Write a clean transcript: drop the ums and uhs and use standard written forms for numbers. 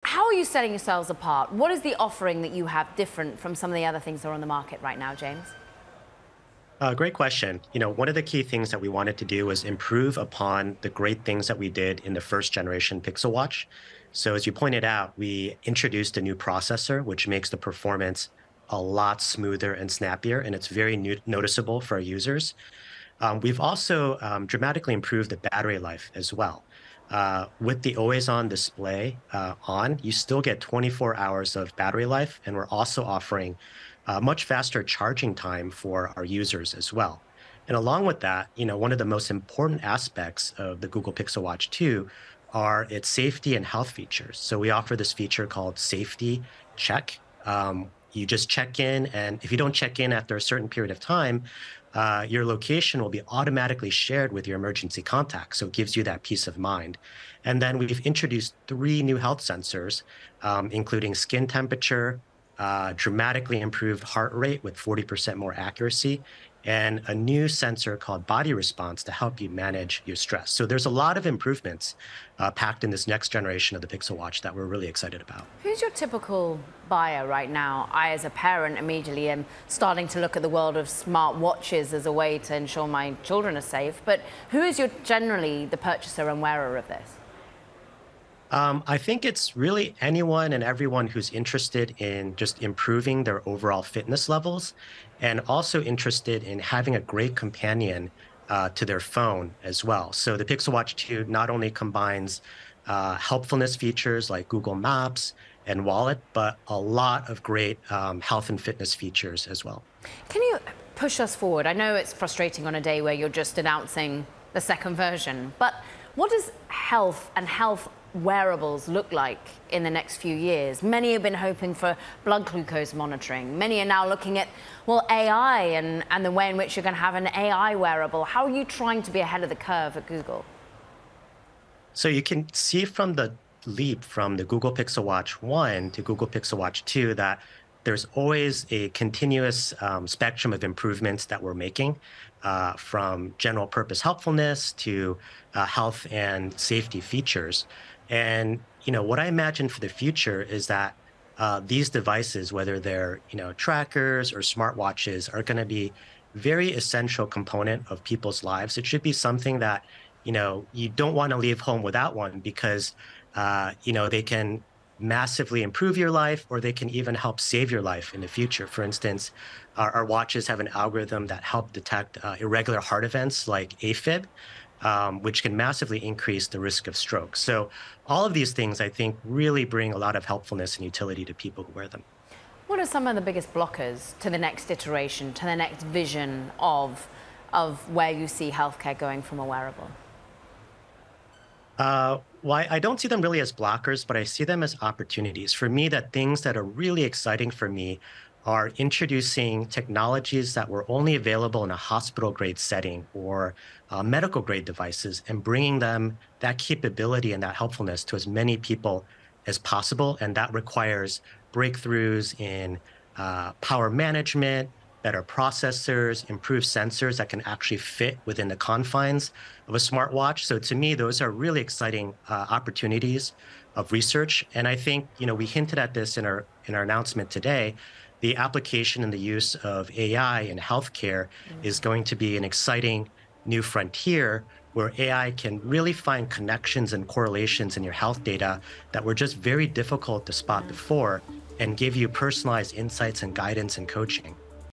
How are you setting yourselves apart? What is the offering that you have different from some of the other things that are on the market right now, James? Great question. One of the key things that we wanted to do was improve upon the great things that we did in the first generation Pixel Watch. So as you pointed out, we introduced a new processor, which makes the performance a lot smoother and snappier, and it's very noticeable for our users. We've also dramatically improved the battery life as well. With the always-on display on, you still get 24 hours of battery life, and we're also offering much faster charging time for our users as well. And along with that, one of the most important aspects of the Google Pixel Watch 2 are its safety and health features. So we offer this feature called Safety Check. You just check in, and if you don't check in after a certain period of time, your location will be automatically shared with your emergency contact. So it gives you that peace of mind. And then we've introduced 3 new health sensors, including skin temperature, dramatically improved heart rate with 40% more accuracy, and a new sensor called body response to help you manage your stress. So there's a lot of improvements packed in this next generation of the Pixel Watch that we're really excited about. Who's your typical buyer right now? I, as a parent, immediately am starting to look at the world of smart watches as a way to ensure my children are safe. But who is generally the purchaser and wearer of this? I think it's really anyone and everyone who's interested in just improving their overall fitness levels and also interested in having a great companion to their phone as well. So the Pixel Watch 2 not only combines helpfulness features like Google Maps and Wallet, but a lot of great health and fitness features as well. Can you push us forward? I know it's frustrating on a day where you're just announcing the second version, but what does health and health wearables look like in the next few years? Many have been hoping for blood glucose monitoring. Many are now looking at, well, AI and the way in which you're going to have an AI wearable. How are you trying to be ahead of the curve at Google? So you can see from the leap from the Google Pixel Watch 1 to Google Pixel Watch 2 that there's always a continuous spectrum of improvements that we're making, from general purpose helpfulness to health and safety features. And what I imagine for the future is that these devices, whether they're trackers or smartwatches, are going to be very essential component of people's lives. It should be something that you don't want to leave home without one because they can massively improve your life, or they can even help save your life in the future. For instance, our watches have an algorithm that help detect irregular heart events like AFib, which can massively increase the risk of stroke. So all of these things, I think, really bring a lot of helpfulness and utility to people who wear them. What are some of the biggest blockers to the next iteration, to the next vision of where you see healthcare going from a wearable? Well, I don't see them really as blockers, but I see them as opportunities. For me, that things that are really exciting for me are introducing technologies that were only available in a hospital-grade setting or medical-grade devices and bringing them that capability and that helpfulness to as many people as possible. And that requires breakthroughs in power management, better processors, improved sensors that can actually fit within the confines of a smartwatch. So to me, those are really exciting opportunities of research. And I think, we hinted at this in our announcement today. The application and the use of AI in healthcare is going to be an exciting new frontier where AI can really find connections and correlations in your health data that were just very difficult to spot before and give you personalized insights and guidance and coaching.